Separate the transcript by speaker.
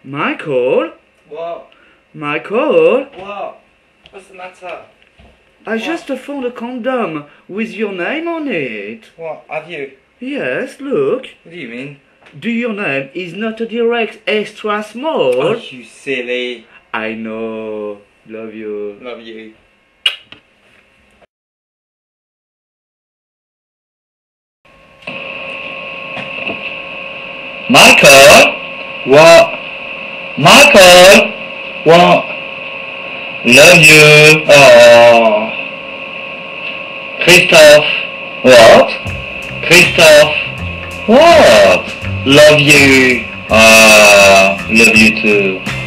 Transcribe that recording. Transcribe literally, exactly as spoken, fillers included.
Speaker 1: Michael?
Speaker 2: What?
Speaker 1: Michael?
Speaker 2: What? What's the matter?
Speaker 1: I
Speaker 2: What?
Speaker 1: just found a condom with your name on it.
Speaker 2: What? Have you?
Speaker 1: Yes, look.
Speaker 2: What do you mean?
Speaker 1: Do your name is not a direct extra small?
Speaker 2: Oh, you silly.
Speaker 1: I know. Love you.
Speaker 2: Love you.
Speaker 3: Michael? What? Michael? What? Love you. Oh. Christophe? What? Christophe? What? Love you. Ah, love you too.